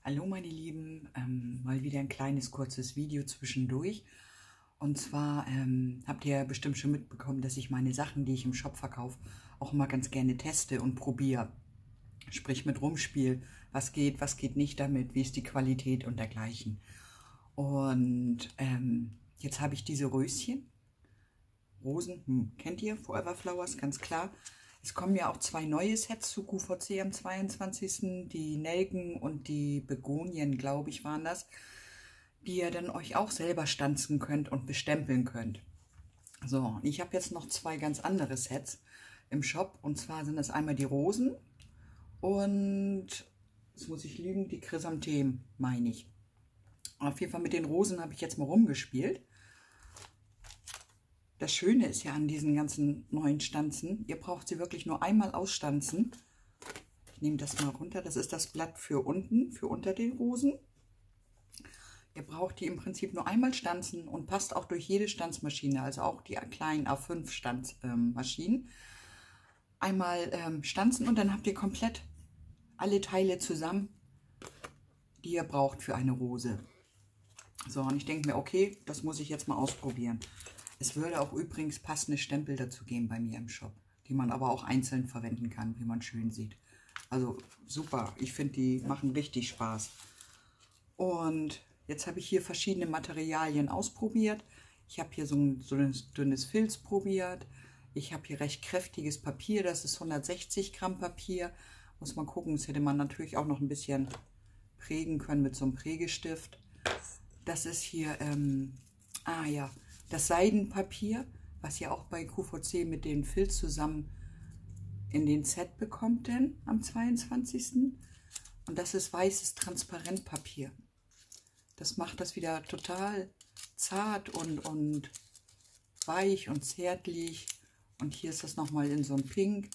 Hallo meine Lieben, mal wieder ein kleines kurzes Video zwischendurch. Und zwar habt ihr ja bestimmt schon mitbekommen, dass ich meine Sachen, die ich im Shop verkaufe, auch immer ganz gerne teste und probiere. Sprich mit Rumspiel, was geht nicht damit, wie ist die Qualität und dergleichen. Und jetzt habe ich diese Rosen, kennt ihr, Forever Flowers, ganz klar. Es kommen ja auch zwei neue Sets zu QVC am 22. Die Nelken und die Begonien, glaube ich, waren das, die ihr dann euch auch selber stanzen könnt und bestempeln könnt. So, ich habe jetzt noch zwei ganz andere Sets im Shop. Und zwar sind das einmal die Rosen und, jetzt muss ich lügen, die Chrysanthemen, meine ich. Auf jeden Fall mit den Rosen habe ich jetzt mal rumgespielt. Das Schöne ist ja an diesen ganzen neuen Stanzen, ihr braucht sie wirklich nur einmal ausstanzen. Ich nehme das mal runter, das ist das Blatt für unten, für unter den Rosen. Ihr braucht die im Prinzip nur einmal stanzen und passt auch durch jede Stanzmaschine, also auch die kleinen A5 Stanzmaschinen. Einmal stanzen und dann habt ihr komplett alle Teile zusammen, die ihr braucht für eine Rose. So, und ich denke mir, okay, das muss ich jetzt mal ausprobieren. Es würde auch übrigens passende Stempel dazu geben bei mir im Shop, die man aber auch einzeln verwenden kann, wie man schön sieht. Also super, ich finde, die machen richtig Spaß. Und jetzt habe ich hier verschiedene Materialien ausprobiert. Ich habe hier so ein dünnes Filz probiert. Ich habe hier recht kräftiges Papier, das ist 160 Gramm Papier. Muss man gucken, das hätte man natürlich auch noch ein bisschen prägen können mit so einem Prägestift. Das ist hier, das Seidenpapier, was ihr auch bei QVC mit dem Filz zusammen in den Set bekommt, denn am 22. Und das ist weißes Transparentpapier. Das macht das wieder total zart und weich und zärtlich. Und hier ist das nochmal in so einem Pink.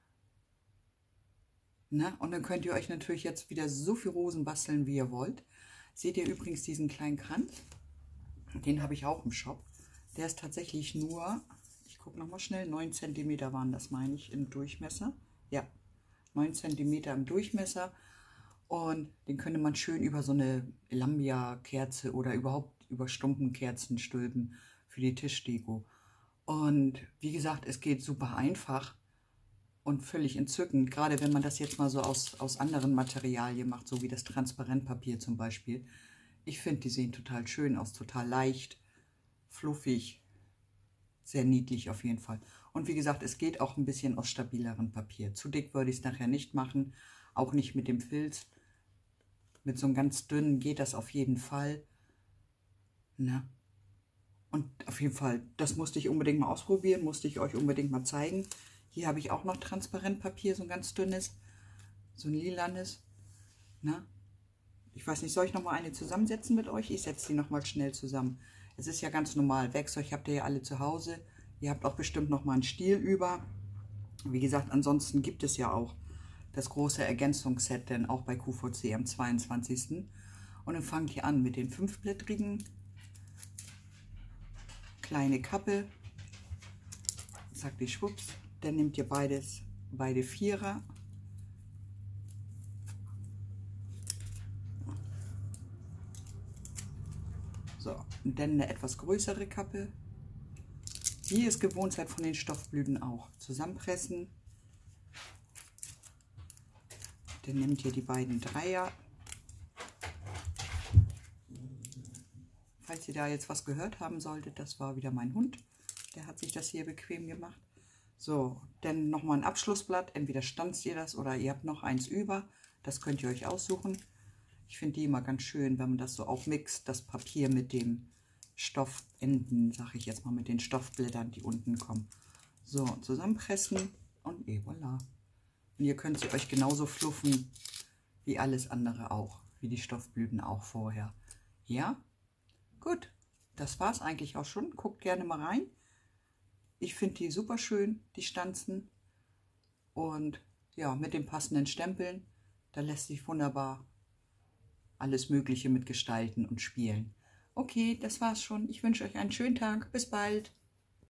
Na, und dann könnt ihr euch natürlich jetzt wieder so viel Rosen basteln, wie ihr wollt. Seht ihr übrigens diesen kleinen Kranz? Den habe ich auch im Shop. Der ist tatsächlich nur, ich gucke nochmal schnell, 9 cm waren das, meine ich, im Durchmesser. Ja, 9 cm im Durchmesser. Und den könnte man schön über so eine Lambia-Kerze oder überhaupt über Stumpenkerzen stülpen für die Tischdeko. Und wie gesagt, es geht super einfach und völlig entzückend. Gerade wenn man das jetzt mal so aus anderen Materialien macht, so wie das Transparentpapier zum Beispiel. Ich finde, die sehen total schön aus, total leicht, fluffig, sehr niedlich auf jeden Fall. Und wie gesagt, es geht auch ein bisschen aus stabilerem Papier. Zu dick würde ich es nachher nicht machen, auch nicht mit dem Filz. Mit so einem ganz dünnen geht das auf jeden Fall. Na? Und auf jeden Fall, das musste ich unbedingt mal ausprobieren, musste ich euch unbedingt mal zeigen. Hier habe ich auch noch Transparentpapier, so ein ganz dünnes, so ein lilanes. Na? Ich weiß nicht, soll ich noch mal eine zusammensetzen mit euch? Ich setze die noch mal schnell zusammen. Es ist ja ganz normal, Werkzeug habt ihr ja alle zu Hause. Ihr habt auch bestimmt noch mal einen Stiel über. Wie gesagt, ansonsten gibt es ja auch das große Ergänzungsset, denn auch bei QVC am 22. Und dann fangt ihr an mit den 5-blättrigen, kleine Kappe, sagt die schwupps, dann nehmt ihr beide Vierer. So, und dann eine etwas größere Kappe. Wie ihr es gewohnt seid von den Stoffblüten auch. Zusammenpressen. Dann nehmt ihr die beiden Dreier. Falls ihr da jetzt was gehört haben solltet, das war wieder mein Hund. Der hat sich das hier bequem gemacht. So, dann nochmal ein Abschlussblatt. Entweder stanzt ihr das oder ihr habt noch eins über. Das könnt ihr euch aussuchen. Ich finde die immer ganz schön, wenn man das so auch mixt, das Papier mit dem Stoffenden, sage ich jetzt mal, mit den Stoffblättern, die unten kommen. So, zusammenpressen und voilà. Und ihr könnt sie euch genauso fluffen wie alles andere auch, wie die Stoffblüten auch vorher. Ja, gut, das war es eigentlich auch schon. Guckt gerne mal rein. Ich finde die super schön, die Stanzen. Und ja, mit den passenden Stempeln, da lässt sich wunderbar alles Mögliche mit gestalten und spielen. Okay, das war's schon. Ich wünsche euch einen schönen Tag. Bis bald.